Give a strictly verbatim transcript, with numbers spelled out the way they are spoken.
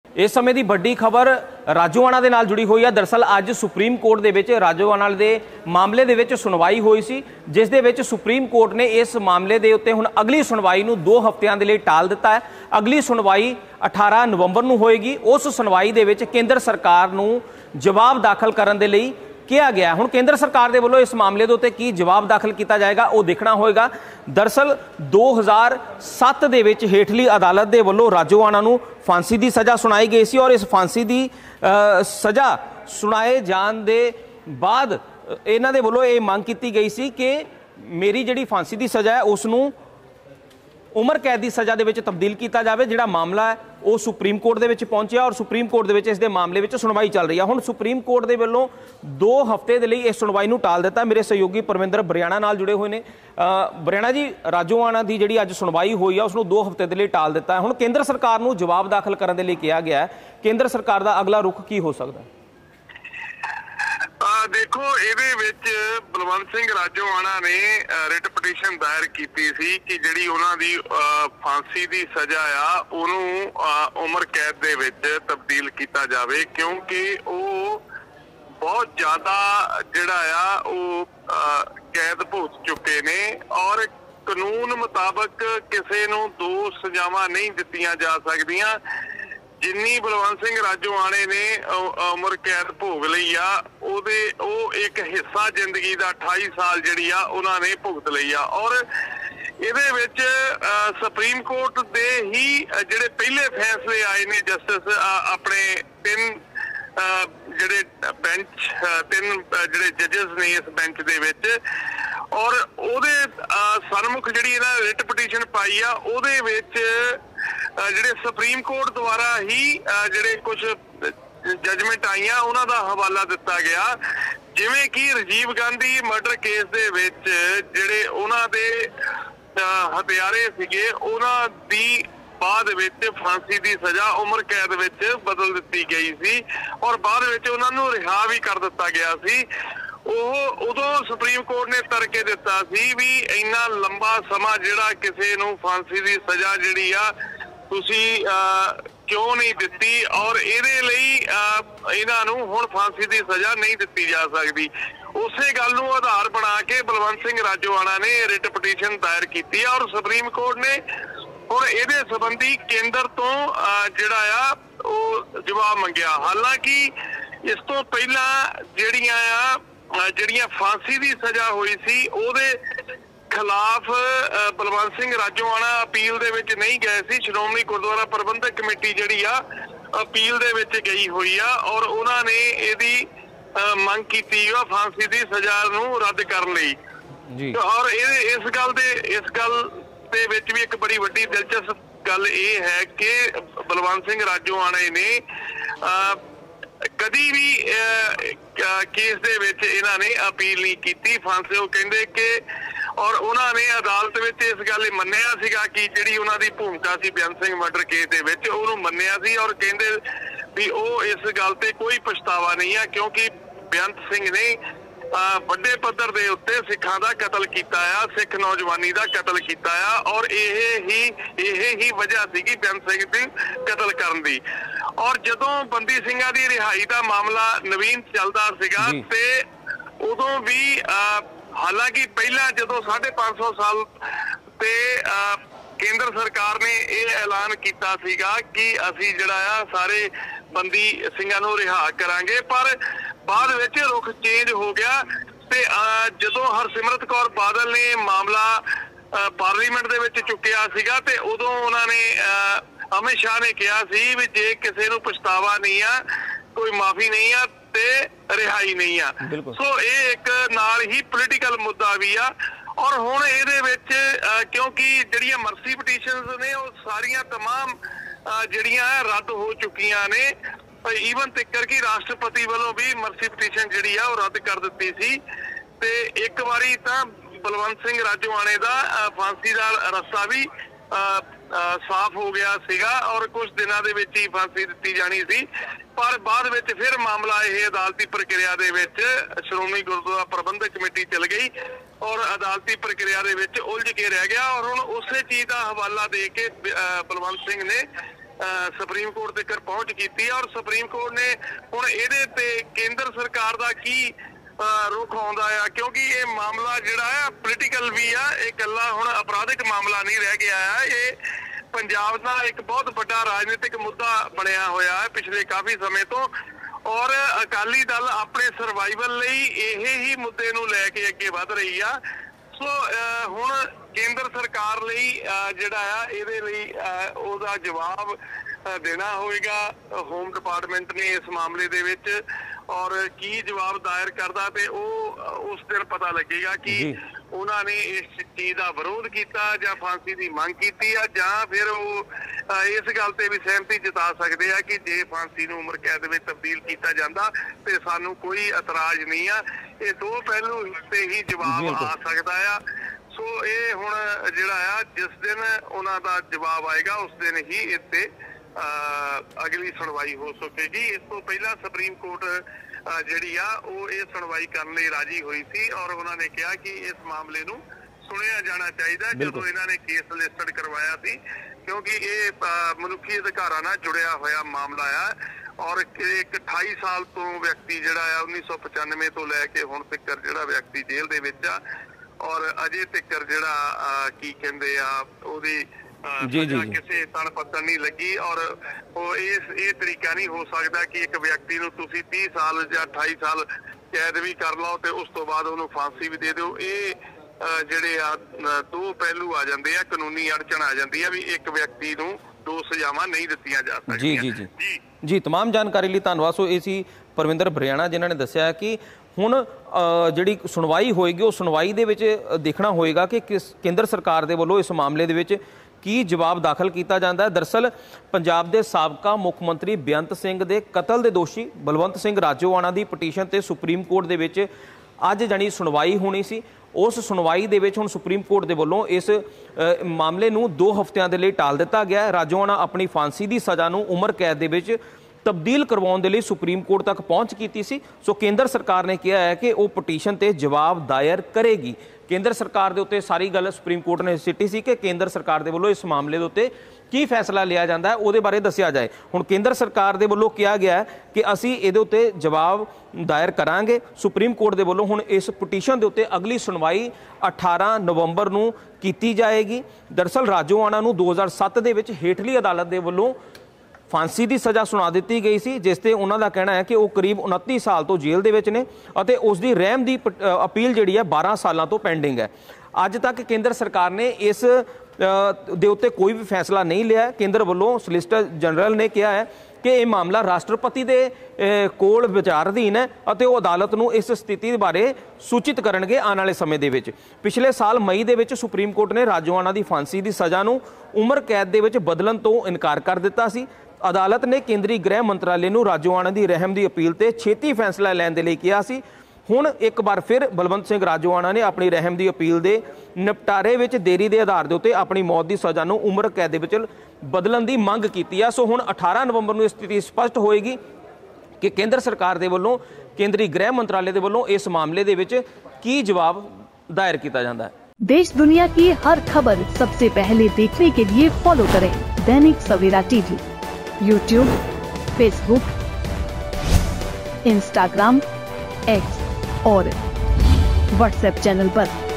इस समय की बड़ी खबर राजोआणा दे नाल जुड़ी हुई है। दरअसल अज सुप्रीम कोर्ट दे विच राजोआणा दे मामले दे विच सुनवाई हुई सी, जिस दे विच सुप्रीम कोर्ट ने इस मामले दे उत्ते हुण अगली सुनवाई नूं दो हफ्तियां दे लई टाल दिता है। अगली सुनवाई अठारह नवंबर नूं होएगी। उस सुनवाई दे विच केंद्र सरकार नूं जवाब दाखल करन दे लई किया गया। हुण केंद्र सरकार दे वल्लों इस मामले दे उत्ते की जवाब दाखल किया जाएगा वो देखना होएगा। दरअसल दो हज़ार सत्त दे विच हेठली अदालत दे वल्लों राजोआणा नूं फांसी की सज़ा सुनाई गई सी और इस फांसी की सज़ा सुनाए जाण दे बाद इन्हां दे वल्लों ये मंग की गई सी कि मेरी जिहड़ी फांसी की सज़ा है उसनूं उम्र कैद की सज़ा दे तब्दील किया जाए। जिहड़ा मामला है वो सुप्रीम कोर्ट दे विच पहुंचिया और सुप्रीम कोर्ट दे विच इस दे मामले विच सुनवाई चल रही है। हुण सुप्रीम कोर्ट दे वल्लों दो हफ्ते दे लई इस सुनवाई नूं टाल दिता। मेरे सहयोगी परविंदर बरियाणा नाल जुड़े हुए ने। बरियाणा जी, राजोआणा की जिहड़ी अज सुनवाई हुई है उसनूं दो हफ्ते दे लई टाल दिता है। हुण केंद्र सरकार नूं जवाब दाखल करन दे लई कहा गया है। केंद्र सरकार का अगला रुख की हो सकता है? देखो, ਇਹਦੇ ਵਿੱਚ ਬਲਵੰਤ ਸਿੰਘ ਰਾਜੋਆਣਾ ਨੇ ਰਿਟ ਪਟੀਸ਼ਨ ਦਾਇਰ ਕੀਤੀ ਸੀ ਕਿ ਜਿਹੜੀ ਉਹਨਾਂ ਦੀ ਫਾਂਸੀ ਦੀ ਸਜ਼ਾ ਆ ਉਹਨੂੰ ਉਮਰ ਕੈਦ ਦੇ ਵਿੱਚ ਤਬਦੀਲ ਕੀਤਾ ਜਾਵੇ, ਕਿਉਂਕਿ ਉਹ ਬਹੁਤ ਜ਼ਿਆਦਾ ਜਿਹੜਾ ਆ ਉਹ ਕੈਦ ਭੁਗਤ ਚੁੱਕੇ ਨੇ ਔਰ ਕਾਨੂੰਨ ਮੁਤਾਬਕ ਕਿਸੇ ਨੂੰ ਦੋ ਸਜ਼ਾਵਾਂ ਨਹੀਂ ਦਿੱਤੀਆਂ ਜਾ ਸਕਦੀਆਂ। जिन्नी बलवंत सिंह राजोआणे ने उम्र कैद भोग लई आ ओदे ओ एक हिस्सा जिंदगी दा अठाई साल जिहड़ी आ उन्होंने भुगत लई आ और इहदे विच सुप्रीम कोर्ट दे ही जिहड़े पहले फैसले आए ने जस्टिस अपने तीन जिहड़े बेंच तीन जिहड़े जजेस ने इस बेंच दे विच और ओदे सन्मुख जिहड़ी इन्हां रिट पटीशन पाई आ ओदे विच ਜਿਹੜੇ ਸੁਪਰੀਮ ਕੋਰਟ ਦੁਆਰਾ ਹੀ ਜਿਹੜੇ ਕੁਝ ਜਜਮੈਂਟ ਆਈਆਂ ਉਹਨਾਂ ਦਾ ਹਵਾਲਾ ਦਿੱਤਾ ਗਿਆ। ਜਿਵੇਂ ਕਿ ਰਾਜੀਵ ਗਾਂਧੀ ਮਰਡਰ ਕੇਸ ਦੇ ਵਿੱਚ ਜਿਹੜੇ ਉਹਨਾਂ ਦੇ ਹਥਿਆਰੇ ਸੀਗੇ ਉਹਨਾਂ ਦੀ ਬਾਅਦ ਵਿੱਚ ਫਾਂਸੀ ਦੀ ਸਜ਼ਾ ਉਮਰ ਕੈਦ ਵਿੱਚ ਬਦਲ ਦਿੱਤੀ ਗਈ ਸੀ ਔਰ ਬਾਅਦ ਵਿੱਚ ਉਹਨਾਂ ਨੂੰ ਰਿਹਾ ਵੀ ਕਰ ਦਿੱਤਾ ਗਿਆ ਸੀ। ਉਹ ਉਦੋਂ ਸੁਪਰੀਮ ਕੋਰਟ ਨੇ ਤਰਕੇ ਦਿੱਤਾ ਸੀ ਵੀ ਇੰਨਾ ਲੰਬਾ ਸਮਾਂ ਜਿਹੜਾ ਕਿਸੇ ਨੂੰ ਫਾਂਸੀ ਦੀ ਸਜ਼ਾ ਜਿਹੜੀ ਆ ਤੁਸੀਂ ਕਿਉਂ ਨਹੀਂ ਦਿੱਤੀ ਔਰ ਇਹਦੇ ਲਈ ਇਹਨਾਂ ਨੂੰ ਹੁਣ ਫਾਂਸੀ ਦੀ ਸਜ਼ਾ ਨਹੀਂ ਦਿੱਤੀ ਜਾ ਸਕਦੀ। ਉਸੇ ਗੱਲ ਨੂੰ ਆਧਾਰ ਬਣਾ ਕੇ ਬਲਵੰਤ ਸਿੰਘ ਰਾਜੋਆਣਾ ਨੇ ਰਿਟ ਪਟੀਸ਼ਨ ਦਾਇਰ ਕੀਤੀ ਔਰ ਸੁਪਰੀਮ ਕੋਰਟ ਨੇ ਹੁਣ ਇਹਦੇ ਸੰਬੰਧੀ ਕੇਂਦਰ ਤੋਂ ਜਿਹੜਾ ਆ ਉਹ ਜਵਾਬ ਮੰਗਿਆ। ਹਾਲਾਂਕਿ ਇਸ ਤੋਂ ਪਹਿਲਾਂ ਜਿਹੜੀਆਂ ਆ ਜਿਹੜੀਆਂ ਫਾਂਸੀ ਦੀ ਸਜ਼ਾ ਹੋਈ ਸੀ ਉਹਦੇ खिलाफ बलवंत सिंह राजोआणा अपील दे विच नहीं गए सी। श्रोमणी गुरुद्वारा प्रबंधक कमेटी जिहड़ी आ अपील दे विच गई हुई आ और उन्होंने इहदी मंग कीती आ फांसी दी सज़ा नूं रद्द करन लई जी। और इस गल दे इस गल दे विच भी एक बड़ी वड्डी दिलचस्प गल इह है कि बलवंत सिंह राजोआणे ने कदी भी केस दे विच इन्हां ने अपील नहीं कीती फांसी। वो कहंदे कि और उन्होंने अदालत में इस गल मन्निया सीगा कि जिहड़ी उन्हां दी भूमिका सी बेअंत सिंह मर्डर केस दे विच उहनूं मन्निया सी और कहंदे भी वो इस गल ते कोई पछतावा नहीं है क्योंकि बेअंत सिंह ने ਵੱਡੇ पद्धर ਦੇ ਉੱਤੇ सिखां दा कतल कीता आ, सिख नौजवानी दा कतल कीता आ और यह ही यह ही वजह सी कि बेअंत सिंह दी कतल करन दी। और जदों बंदी ਸਿੰਘਾਂ ਦੀ रिहाई का मामला नवीन चलदा सीगा ते उदों भी हालांकि पहला जो साढ़े पांच सौ साल ते केंद्र सरकार ने यह ऐलान किया सीगा कि असी जिहड़ा आ सारे बंदी ਸਿੰਘਾਂ नूं रिहा करांगे, पर बाद विच रुख चेंज हो गया ते जदों हरसिमरत कौर बादल ने मामला पार्लीमेंट दे विच चुकिया सीगा ते उदों उन्हां ने अमित शाह ने कहा सी भी जे किसी नूं पछतावा नहीं आ, कोई माफी नहीं आ ते रिहाई नहीं आ। सो ये एक नाल ही पोलीटिकल मुद्दा भी आ और हुण इहदे विच क्योंकि जिहड़ियां मर्सी पटीशनस ने वो सारियां तमाम जिहड़ियां रद्द हो चुकियां ने। ईवन तिकर कि राष्ट्रपति वालों भी मर्सी पटीशन जिहड़ी आ रद्द कर दित्ती सी ते एक बारी तां बलवंत सिंह राजोआणे दा फांसी दा रस्ता भी आ, आ, साफ हो गया सीगा और कुछ दिनों दे विच ही फांसी दित्ती जानी सी, पर बाद विच फिर मामला यह अदालती प्रक्रिया दे विच श्रोमणी गुरुद्वारा प्रबंधक कमेटी चल गई और अदालती प्रक्रिया दे विच उलझ के रह गया और हुण उसे चीज़ का हवाला दे के बलवंत सिंह ने ਸੁਪਰੀਮ ਕੋਰਟ ਤੱਕ ਪਹੁੰਚ ਕੀਤੀ ਹੈ। ਔਰ ਸੁਪਰੀਮ ਕੋਰਟ ਨੇ ਹੁਣ ਇਹਦੇ ਤੇ ਕੇਂਦਰ ਸਰਕਾਰ ਦਾ ਕੀ ਰੁਖ ਆਉਂਦਾ ਆ, ਕਿਉਂਕਿ ਇਹ ਮਾਮਲਾ ਜਿਹੜਾ ਆ ਪੋਲੀਟੀਕਲ ਵੀ ਆ, ਇਹ ਇਕੱਲਾ ਹੁਣ ਅਪਰਾਧਿਕ ਮਾਮਲਾ ਨਹੀਂ ਰਹਿ ਗਿਆ ਆ, ਇਹ ਪੰਜਾਬ ਦਾ ਇੱਕ ਬਹੁਤ ਵੱਡਾ ਰਾਜਨੀਤਿਕ ਮੁੱਦਾ ਬਣਿਆ ਹੋਇਆ ਹੈ ਪਿਛਲੇ ਕਾਫੀ ਸਮੇਂ ਤੋਂ। ਔਰ ਅਕਾਲੀ ਦਲ ਆਪਣੇ ਸਰਵਾਈਵਲ ਲਈ ਇਹ ਹੀ ਮੁੱਦੇ ਨੂੰ ਲੈ ਕੇ ਅੱਗੇ ਵਧ ਰਹੀ ਆ। ਸੋ ਹੁਣ ਕੇਂਦਰ ਸਰਕਾਰ ਲਈ ਜਿਹੜਾ ਆ ਇਹਦੇ ਲਈ ਉਹਦਾ ਜਵਾਬ ਦੇਣਾ ਹੋਵੇਗਾ ਹੋਮ ਡਿਪਾਰਟਮੈਂਟ ਨੇ ਇਸ ਮਾਮਲੇ ਦੇ ਵਿੱਚ, ਔਰ ਕੀ ਜਵਾਬ ਦਾਇਰ ਕਰਦਾ ਤੇ ਉਹ ਉਸ ਦਿਨ ਪਤਾ ਲੱਗੇਗਾ ਕਿ ਉਹਨਾਂ ਨੇ ਇਸ ਚੀਜ਼ ਦਾ ਵਿਰੋਧ ਕੀਤਾ ਜਾਂ ਫਾਂਸੀ ਦੀ ਮੰਗ ਕੀਤੀ ਆ, ਜਾਂ ਫਿਰ ਉਹ ਇਸ ਗੱਲ ਤੇ ਵੀ ਸਹਿਮਤੀ ਜਤਾ ਸਕਦੇ ਆ ਕਿ ਜੇ ਫਾਂਸੀ ਨੂੰ ਉਮਰ ਕੈਦ ਵਿੱਚ ਤਬਦੀਲ ਕੀਤਾ ਜਾਂਦਾ ਤੇ ਸਾਨੂੰ ਕੋਈ ਇਤਰਾਜ਼ ਨਹੀਂ ਆ। ਇਹ ਦੋ ਪਹਿਲੂ ਤੇ ਹੀ ਜਵਾਬ ਆ ਸਕਦਾ ਆ। ਸੋ ਇਹ ਹੁਣ ਜਿਹੜਾ ਆ ਜਿਸ ਦਿਨ ਉਹਨਾਂ ਦਾ ਜਵਾਬ ਆਏਗਾ ਉਸ ਦਿਨ ਹੀ ਇੱਥੇ ਅਗਲੀ ਸੁਣਵਾਈ ਹੋ ਸਕੇਗੀ। ਇਸ ਤੋਂ ਪਹਿਲਾਂ ਸੁਪਰੀਮ ਕੋਰਟ ਜਿਹੜੀ ਆ ਉਹ ਇਹ ਸੁਣਵਾਈ ਕਰਨ ਲਈ ਰਾਜੀ ਹੋਈ ਸੀ ਔਰ ਉਹਨਾਂ ਨੇ ਕਿਹਾ ਕਿ ਇਸ ਮਾਮਲੇ ਨੂੰ ਸੁਣਿਆ ਜਾਣਾ ਚਾਹੀਦਾ ਜਦੋਂ ਇਹਨਾਂ ਨੇ ਕੇਸ ਲਿਸਟਡ ਕਰਵਾਇਆ ਸੀ, ਕਿਉਂਕਿ ਇਹ ਮਨੁੱਖੀ ਅਧਿਕਾਰਾਂ ਨਾਲ ਜੁੜਿਆ ਹੋਇਆ ਮਾਮਲਾ ਆ। ਔਰ ਇੱਕ ਅਠਾਈ ਸਾਲ ਤੋਂ ਵਿਅਕਤੀ ਜਿਹੜਾ ਆ ਉੱਨੀ ਸੌ ਪਚਾਨਵੇਂ ਤੋਂ ਲੈ ਕੇ ਹੁਣ ਤੱਕ ਜਿਹੜਾ ਵਿਅਕਤੀ ਜੇਲ੍ਹ ਦੇ ਵਿੱਚ ਆ, ਔਰ ਅਜੇ ਤੱਕ ਜਿਹੜਾ ਕੀ ਕਹਿੰਦੇ ਆ ਉਹਦੀ ਜੀ ਜੀ ਕਿਸੇ ਤਣ ਪੱਤਣ ਨਹੀਂ ਲੱਗੀ। ਔਰ ਉਹ ਇਸ ਇਹ ਤਰੀਕਾ ਨਹੀਂ ਹੋ ਸਕਦਾ ਕਿ ਇੱਕ ਵਿਅਕਤੀ ਨੂੰ ਤੁਸੀਂ ਤੀਹ ਸਾਲ ਜਾਂ ਅਠਾਈ ਸਾਲ ਕੈਦ ਵੀ ਕਰ ਲਓ ਤੇ ਉਸ ਤੋਂ ਬਾਅਦ ਉਹਨੂੰ ਫਾਂਸੀ ਵੀ ਦੇ ਦਿਓ। ਇਹ ਜਿਹੜੇ ਆ ਦੋ ਪਹਿਲੂ ਆ ਜਾਂਦੇ ਆ, ਕਾਨੂੰਨੀ ਅੜਚਣ ਆ ਜਾਂਦੀ ਆ ਵੀ ਇੱਕ ਵਿਅਕਤੀ ਨੂੰ ਦੋ ਸਜ਼ਾਵਾਂ ਨਹੀਂ ਦਿੱਤੀਆਂ ਜਾ ਸਕਦੀਆਂ। ਜੀ ਜੀ ਜੀ ਜੀ ਤਮਾਮ ਜਾਣਕਾਰੀ ਲਈ ਧੰਨਵਾਦ। ਸੋ ਇਹ ਸੀ ਪਰਵਿੰਦਰ ਬਰਿਆਣਾ ਜਿਨ੍ਹਾਂ ਨੇ ਦੱਸਿਆ ਕਿ ਹੁਣ ਜਿਹੜੀ ਸੁਣਵਾਈ ਹੋਏਗੀ ਉਹ ਸੁਣਵਾਈ ਦੇ ਵਿੱਚ ਦੇਖਣਾ ਹੋਏਗਾ ਕਿ ਕਿਸ ਕੇਂਦਰ ਸਰਕਾਰ ਦੇ ਵੱਲੋਂ ਇਸ ਮਾਮਲੇ ਦੇ ਵਿੱਚ ਕੀ ਜਵਾਬ ਦਾਖਲ ਕੀਤਾ ਜਾਂਦਾ ਹੈ। ਦਰਅਸਲ ਪੰਜਾਬ ਦੇ ਸਾਬਕਾ ਮੁੱਖ ਮੰਤਰੀ ਬੇਅੰਤ ਸਿੰਘ ਦੇ ਕਤਲ ਦੇ ਦੋਸ਼ੀ ਬਲਵੰਤ ਸਿੰਘ ਰਾਜੋਆਣਾ ਦੀ ਪਟੀਸ਼ਨ ਤੇ ਸੁਪਰੀਮ ਕੋਰਟ ਦੇ ਵਿੱਚ ਅੱਜ ਜਾਣੀ ਸੁਣਵਾਈ ਹੋਣੀ ਸੀ। ਉਸ ਸੁਣਵਾਈ ਦੇ ਵਿੱਚ ਹੁਣ ਸੁਪਰੀਮ ਕੋਰਟ ਦੇ ਵੱਲੋਂ ਇਸ ਮਾਮਲੇ ਨੂੰ ਦੋ ਹਫ਼ਤਿਆਂ ਦੇ ਲਈ ਟਾਲ ਦਿੱਤਾ ਗਿਆ ਹੈ। ਰਾਜੋਆਣਾ ਆਪਣੀ ਫਾਂਸੀ ਦੀ ਸਜ਼ਾ ਨੂੰ ਉਮਰ ਕੈਦ ਦੇ ਵਿੱਚ ਤਬਦੀਲ ਕਰਵਾਉਣ ਦੇ ਲਈ ਸੁਪਰੀਮ ਕੋਰਟ ਤੱਕ ਪਹੁੰਚ ਕੀਤੀ ਸੀ। ਸੋ ਕੇਂਦਰ ਸਰਕਾਰ ਨੇ ਕਿਹਾ ਹੈ ਕਿ ਉਹ ਪਟੀਸ਼ਨ ਤੇ ਜਵਾਬ ਦਾਇਰ ਕਰੇਗੀ। ਕੇਂਦਰ ਸਰਕਾਰ ਦੇ ਉੱਤੇ ਸਾਰੀ ਗੱਲ ਸੁਪਰੀਮ ਕੋਰਟ ਨੇ ਸਿੱਟੀ ਸੀ ਕਿ ਕੇਂਦਰ ਸਰਕਾਰ ਦੇ ਵੱਲੋਂ ਇਸ ਮਾਮਲੇ ਦੇ ਉੱਤੇ ਕੀ ਫੈਸਲਾ ਲਿਆ ਜਾਂਦਾ ਹੈ ਉਹਦੇ ਬਾਰੇ ਦੱਸਿਆ ਜਾਏ। ਹੁਣ ਕੇਂਦਰ ਸਰਕਾਰ ਦੇ ਵੱਲੋਂ ਕਿਹਾ ਗਿਆ ਹੈ ਕਿ ਅਸੀਂ ਇਹਦੇ ਉੱਤੇ ਜਵਾਬ ਦਾਇਰ ਕਰਾਂਗੇ। ਸੁਪਰੀਮ ਕੋਰਟ ਦੇ ਵੱਲੋਂ ਹੁਣ ਇਸ ਪਟੀਸ਼ਨ ਦੇ ਉੱਤੇ ਅਗਲੀ ਸੁਣਵਾਈ ਅਠਾਰਾਂ ਨਵੰਬਰ ਨੂੰ ਕੀਤੀ ਜਾਏਗੀ। ਦਰਅਸਲ ਰਾਜੋਆਣਾ ਨੂੰ ਦੋ ਹਜ਼ਾਰ ਸੱਤ ਦੇ ਵਿੱਚ ਹੇਠਲੀ ਅਦਾਲਤ ਦੇ ਵੱਲੋਂ ਫਾਂਸੀ ਦੀ ਸਜ਼ਾ ਸੁਣਾ ਦਿੱਤੀ ਗਈ ਸੀ, ਜਿਸ ਤੇ ਉਹਨਾਂ ਦਾ ਕਹਿਣਾ ਹੈ ਕਿ ਉਹ ਕਰੀਬ ਉਨੱਤੀ ਸਾਲ ਤੋਂ ਜੇਲ੍ਹ ਦੇ ਵਿੱਚ ਨੇ ਅਤੇ ਉਸ ਦੀ ਰਹਿਮ ਦੀ ਅਪੀਲ ਜਿਹੜੀ ਹੈ ਬਾਰਾਂ ਸਾਲਾਂ ਤੋਂ ਪੈਂਡਿੰਗ ਹੈ। ਅੱਜ ਤੱਕ ਕੇਂਦਰ ਸਰਕਾਰ ਨੇ ਇਸ ਦੇ ਉੱਤੇ ਕੋਈ ਵੀ ਫੈਸਲਾ ਨਹੀਂ ਲਿਆ। ਕੇਂਦਰ ਵੱਲੋਂ ਸੋਲਿਸਿਟਰ ਜਨਰਲ ਨੇ ਕਿਹਾ ਹੈ ਕਿ ਇਹ ਮਾਮਲਾ ਰਾਸ਼ਟਰਪਤੀ ਦੇ ਕੋਲ ਵਿਚਾਰ ਅਧੀਨ ਹੈ ਅਤੇ ਉਹ ਅਦਾਲਤ ਨੂੰ ਇਸ ਸਥਿਤੀ ਬਾਰੇ ਸੂਚਿਤ ਕਰਨਗੇ ਆਉਣ ਵਾਲੇ ਸਮੇਂ ਦੇ ਵਿੱਚ। ਪਿਛਲੇ ਸਾਲ ਮਈ ਦੇ ਵਿੱਚ ਸੁਪਰੀਮ ਕੋਰਟ ਨੇ ਰਾਜੋਆਣਾ ਦੀ ਫਾਂਸੀ ਦੀ ਸਜ਼ਾ ਨੂੰ ਉਮਰ ਕੈਦ ਦੇ ਵਿੱਚ ਬਦਲਣ ਤੋਂ ਇਨਕਾਰ ਕਰ ਦਿੱਤਾ ਸੀ। ਅਦਾਲਤ ਨੇ ਕੇਂਦਰੀ ਗ੍ਰਹਿ ਮੰਤਰਾਲੇ ਨੂੰ ਰਾਜੋਆਣਾ ਦੀ ਰਹਿਮ ਦੀ ਅਪੀਲ ਤੇ ਛੇਤੀ ਫੈਸਲਾ ਲੈਣ ਦੇ ਲਈ ਕਿਹਾ ਸੀ। ਹੁਣ ਇੱਕ ਵਾਰ ਫਿਰ ਬਲਵੰਤ ਸਿੰਘ ਰਾਜੋਆਣਾ ਨੇ ਆਪਣੀ ਰਹਿਮ ਦੀ ਅਪੀਲ ਦੇ ਨਿਪਟਾਰੇ ਵਿੱਚ ਦੇਰੀ ਦੇ ਆਧਾਰ ਦੇ ਉੱਤੇ ਆਪਣੀ ਮੌਤ ਦੀ ਸਜ਼ਾ ਨੂੰ ਉਮਰ ਕੈਦ ਦੇ ਵਿੱਚ ਬਦਲਣ ਦੀ ਮੰਗ ਕੀਤੀ ਹੈ। ਸੋ ਹੁਣ ਅਠਾਰਾਂ ਨਵੰਬਰ ਨੂੰ ਸਥਿਤੀ ਸਪਸ਼ਟ ਹੋਏਗੀ ਕਿ ਕੇਂਦਰ ਸਰਕਾਰ ਦੇ ਵੱਲੋਂ ਕੇਂਦਰੀ ਗ੍ਰਹਿ ਮੰਤਰਾਲੇ ਦੇ ਵੱਲੋਂ ਇਸ ਮਾਮਲੇ ਦੇ ਵਿੱਚ ਕੀ ਜਵਾਬ दायर किया जाता है। देश दुनिया की हर खबर सबसे पहले देखने के लिए फॉलो करें Dainik Savera TV, YouTube, Facebook, Instagram, X और व्हाट्सएप चैनल पर।